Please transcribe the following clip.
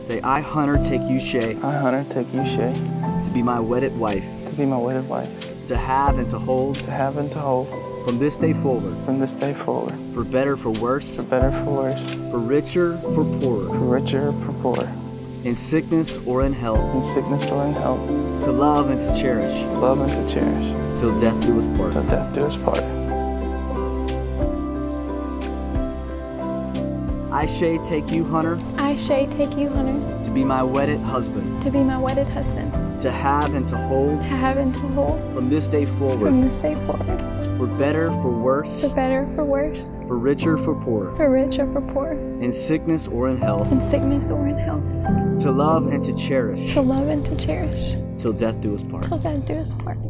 Say, I, Hunter, take you, Shaye, I, Hunter, take you, Shaye, to be my wedded wife, to be my wedded wife, to have and to hold, to have and to hold, from this day forward, from this day forward, for better, for worse, for better, for worse, for richer, for poorer, for richer, for poorer, in sickness or in health, in sickness or in health, to love and to cherish, to love and to cherish, till death do us part. till death do us part. I, Shaye, take you, Hunter, I, Shaye, take you, Hunter, to be my wedded husband, to be my wedded husband, to have and to hold, to have and to hold, from this day from forward, this day forward, for better, for worse, for better, for worse, for richer, for poorer, for rich or for poor, in sickness or in health, in sickness or in health, to love and to cherish, to love and to cherish, till death do us part. till death do us part.